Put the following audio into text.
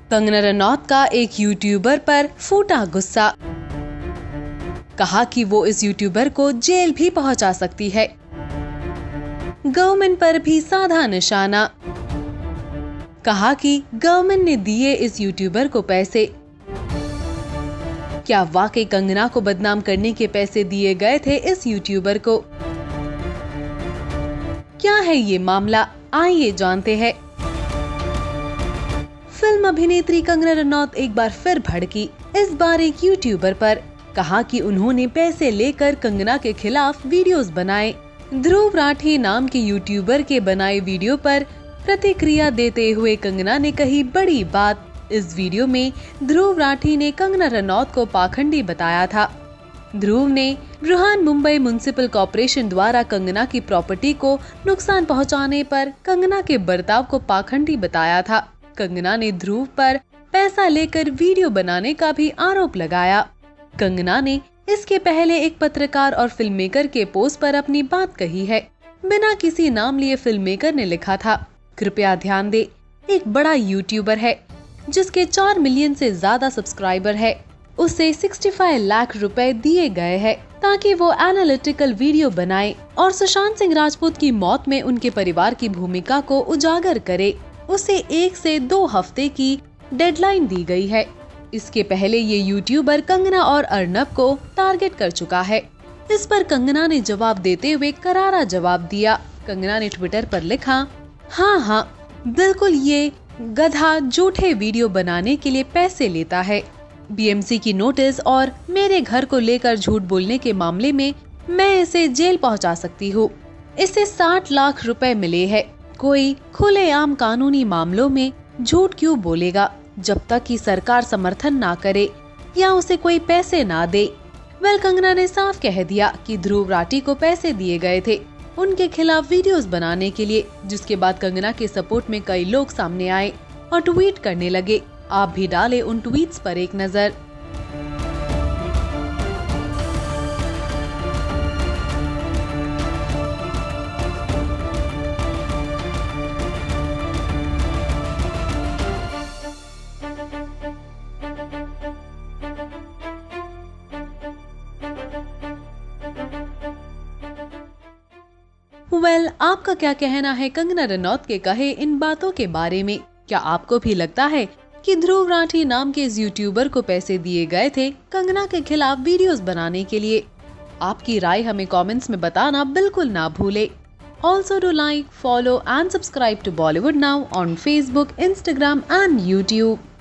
कंगना रनौत का एक यूट्यूबर पर फूटा गुस्सा। कहा कि वो इस यूट्यूबर को जेल भी पहुंचा सकती है। गवर्नमेंट पर भी साधा निशाना। कहा कि गवर्नमेंट ने दिए इस यूट्यूबर को पैसे। क्या वाकई कंगना को बदनाम करने के पैसे दिए गए थे इस यूट्यूबर को? क्या है ये मामला, आइए जानते हैं। फिल्म अभिनेत्री कंगना रनौत एक बार फिर भड़की, इस बार एक यूट्यूबर पर। कहा कि उन्होंने पैसे लेकर कंगना के खिलाफ वीडियोस बनाए। ध्रुव राठी नाम के यूट्यूबर के बनाए वीडियो पर प्रतिक्रिया देते हुए कंगना ने कही बड़ी बात। इस वीडियो में ध्रुव राठी ने कंगना रनौत को पाखंडी बताया था। ध्रुव ने बृहन-मुंबई म्युनिसिपल कॉर्पोरेशन द्वारा कंगना की प्रॉपर्टी को नुकसान पहुंचाने पर कंगना के बर्ताव को पाखंडी बताया था। कंगना ने ध्रुव पर पैसा लेकर वीडियो बनाने का भी आरोप लगाया। कंगना ने इसके पहले एक पत्रकार और फिल्म मेकर के पोस्ट पर अपनी बात कही है। बिना किसी नाम लिए फिल्म मेकर ने लिखा था, कृपया ध्यान दे, एक बड़ा यूट्यूबर है जिसके 4 मिलियन से ज्यादा सब्सक्राइबर है। उसे 65 लाख रुपए दिए गए हैं ताकि वो एनालिटिकल वीडियो बनाए और सुशांत सिंह राजपूत की मौत में उनके परिवार की भूमिका को उजागर करे। उसे 1 से 2 हफ्ते की डेडलाइन दी गई है। इसके पहले ये यूट्यूबर कंगना और अर्नब को टारगेट कर चुका है। इस पर कंगना ने जवाब देते हुए करारा जवाब दिया। कंगना ने ट्विटर पर लिखा, हाँ, बिल्कुल, ये गधा झूठे वीडियो बनाने के लिए पैसे लेता है। बीएमसी की नोटिस और मेरे घर को लेकर झूठ बोलने के मामले में मैं इसे जेल पहुंचा सकती हूँ। इसे 60 लाख रुपए मिले हैं। कोई खुलेआम कानूनी मामलों में झूठ क्यों बोलेगा जब तक कि सरकार समर्थन ना करे या उसे कोई पैसे ना दे। कंगना ने साफ कह दिया कि ध्रुव राठी को पैसे दिए गए थे उनके खिलाफ वीडियोस बनाने के लिए, जिसके बाद कंगना के सपोर्ट में कई लोग सामने आए और ट्वीट करने लगे। आप भी डालें उन ट्वीट्स पर एक नजर। आपका क्या कहना है कंगना रनौत के कहे इन बातों के बारे में? क्या आपको भी लगता है कि ध्रुव राठी नाम के इस यूट्यूबर को पैसे दिए गए थे कंगना के खिलाफ वीडियोस बनाने के लिए? आपकी राय हमें कमेंट्स में बताना बिल्कुल ना भूले। Also do like, follow and subscribe to Bollywood Now on Facebook, Instagram and YouTube.